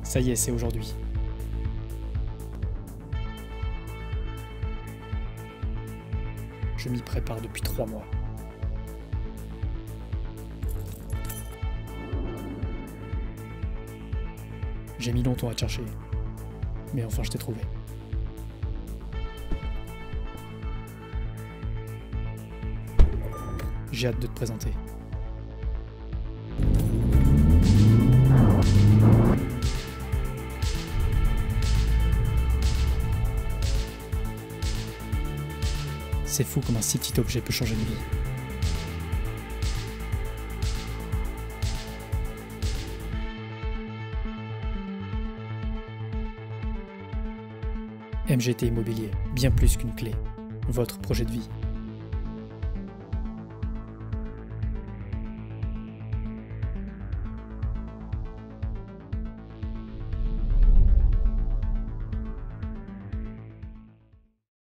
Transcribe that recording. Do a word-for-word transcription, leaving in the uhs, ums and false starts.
Ça y est, c'est aujourd'hui. Je m'y prépare depuis trois mois. J'ai mis longtemps à te chercher, mais enfin je t'ai trouvé. J'ai hâte de te présenter. C'est fou comme un si petit objet peut changer une vie. M G T Immobilier, bien plus qu'une clé. Votre projet de vie.